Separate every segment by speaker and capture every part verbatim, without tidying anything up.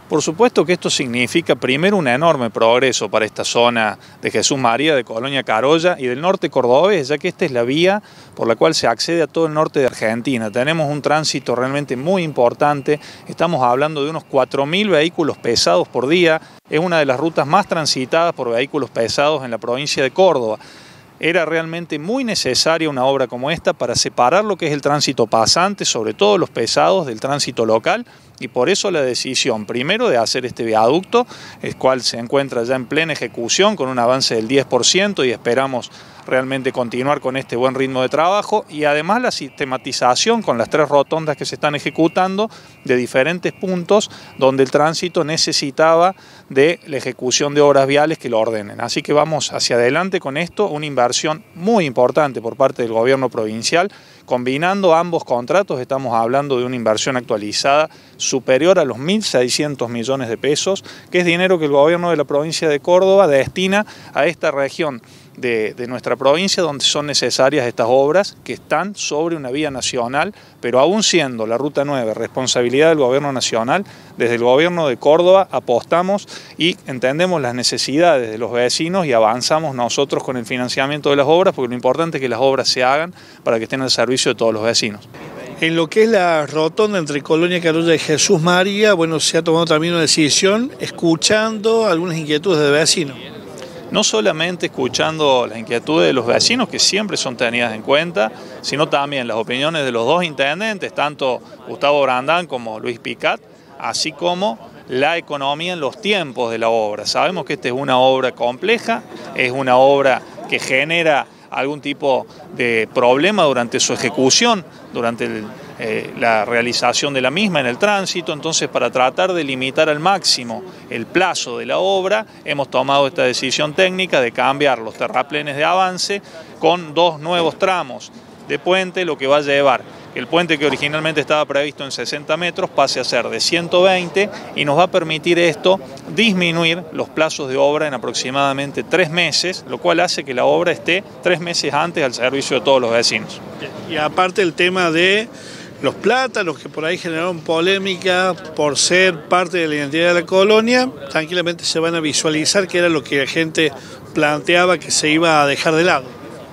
Speaker 1: Por supuesto que esto significa primero un enorme progreso para esta zona de Jesús María, de Colonia Carolla y del norte cordobés, ya que esta es la vía por la cual se accede a todo el norte de Argentina. Tenemos un tránsito realmente muy importante, estamos hablando de unos cuatro mil vehículos pesados por día, es una de las rutas más transitadas por vehículos pesados en la provincia de Córdoba. Era realmente muy necesaria una obra como esta para separar lo que es el tránsito pasante, sobre todo los pesados, del tránsito local, y por eso la decisión primero de hacer este viaducto, el cual se encuentra ya en plena ejecución con un avance del diez por ciento y esperamos realmente continuar con este buen ritmo de trabajo, y además la sistematización con las tres rotondas que se están ejecutando de diferentes puntos donde el tránsito necesitaba de la ejecución de obras viales que lo ordenen. Así que vamos hacia adelante con esto, una inversión muy importante por parte del gobierno provincial. Combinando ambos contratos estamos hablando de una inversión actualizada superior a los mil seiscientos millones de pesos, que es dinero que el gobierno de la provincia de Córdoba destina a esta región de, de nuestra provincia donde son necesarias estas obras que están sobre una vía nacional, pero aún siendo la Ruta nueve responsabilidad del gobierno nacional, desde el gobierno de Córdoba apostamos y entendemos las necesidades de los vecinos y avanzamos nosotros con el financiamiento de las obras, porque lo importante es que las obras se hagan para que estén al servicio de todos los vecinos.
Speaker 2: En lo que es la rotonda entre Colonia Carolla y Jesús María, bueno, se ha tomado también una decisión escuchando algunas inquietudes de vecinos.
Speaker 1: No solamente escuchando las inquietudes de los vecinos, que siempre son tenidas en cuenta, sino también las opiniones de los dos intendentes, tanto Gustavo Brandán como Luis Picat, así como la economía en los tiempos de la obra. Sabemos que esta es una obra compleja, es una obra que genera algún tipo de problema durante su ejecución, durante el, eh, la realización de la misma en el tránsito. Entonces, para tratar de limitar al máximo el plazo de la obra, hemos tomado esta decisión técnica de cambiar los terraplenes de avance con dos nuevos tramos de puente, lo que va a llevar que el puente que originalmente estaba previsto en sesenta metros pase a ser de ciento veinte, y nos va a permitir esto disminuir los plazos de obra en aproximadamente tres meses, lo cual hace que la obra esté tres meses antes al servicio de todos los vecinos.
Speaker 2: Y aparte el tema de los plátanos, que por ahí generaron polémica por ser parte de la identidad de la colonia, tranquilamente se van a visualizar que era lo que la gente planteaba que se iba a dejar de lado.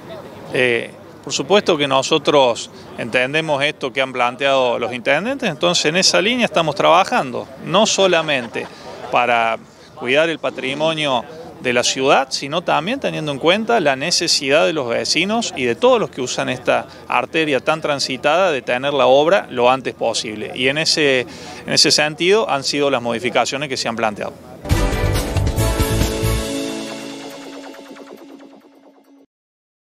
Speaker 1: Eh, Por supuesto que nosotros entendemos esto que han planteado los intendentes, entonces en esa línea estamos trabajando, no solamente para cuidar el patrimonio de la ciudad, sino también teniendo en cuenta la necesidad de los vecinos y de todos los que usan esta arteria tan transitada de tener la obra lo antes posible. Y en ese, en ese sentido han sido las modificaciones que se han planteado.